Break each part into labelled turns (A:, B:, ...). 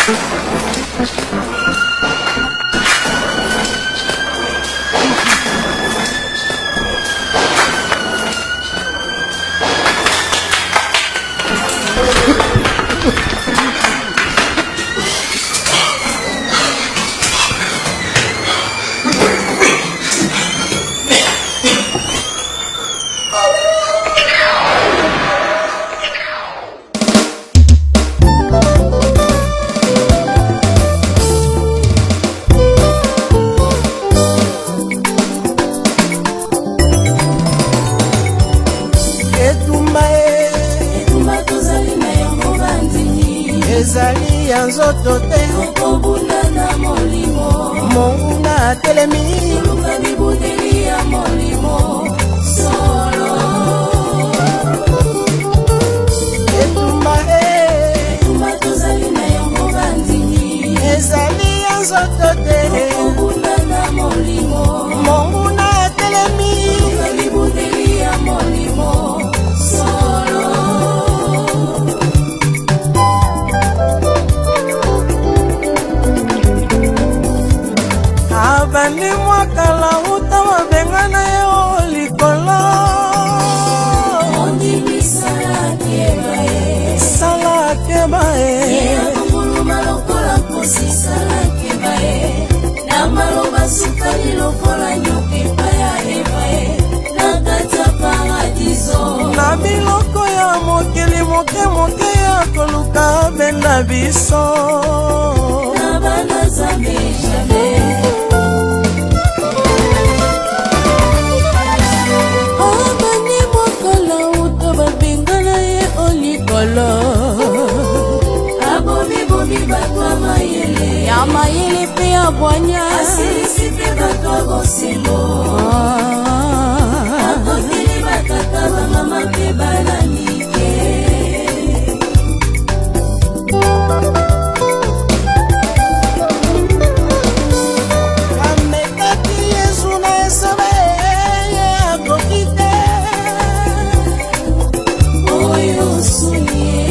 A: ezali ya nzoto te
B: okobunda na molimo
A: monguna telemi
B: luka bibundeli ya molimo solo
A: etumba
B: tozali na yango bandini
A: ezali ya nzoto te
B: okobunda na molimo
A: monguna telemi
B: luka bibundeli ya molimo solo
A: abandi mwakala uta mabengana yo likolo sala keba
B: nguluma lokola mposi sala keba na maloba sukali lokola nyoka epai ya Eva na kati ya paradiso
A: na biloko ya mokili moke ya koluka benda biso
B: na bana zambe jamais abomi bato
A: ya mayele pe ya bwanya
B: asilisi pe bato ya bosembo akoteli batata bamama pe bana mike
A: amekaki yesu na esobe ye akoki te
B: oyo sunie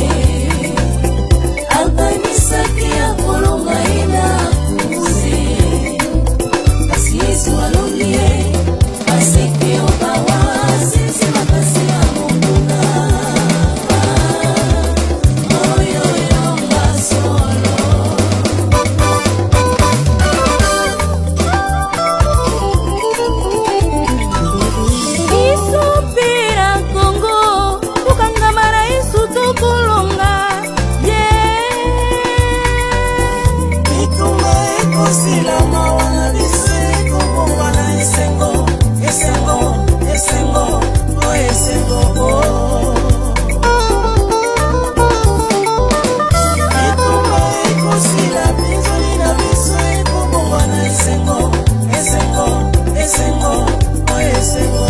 B: akanisaki ya kolonga ye na kuze kasi yesu alongi ye aseki obawa sisi makasi ya monguna oyo yonga solo
C: isopira kongo kokangama na yesu tokolonga ye
A: bitumba ekosilama wana biso ekobongwa na esengo esengo esengo o esengo bitumba ekosila pinzoli na biso ekobongwa na esengo esengo esengo o esengo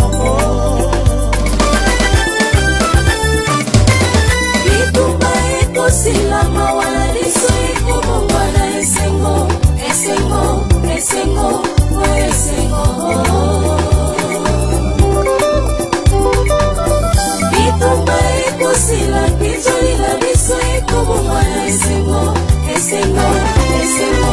B: bitumba ekosilama wana liso ekobongwa na esengo esengo esengo o esengo bitumba ekosila pinzoli na biso ekobongwa na esengo esengo esengo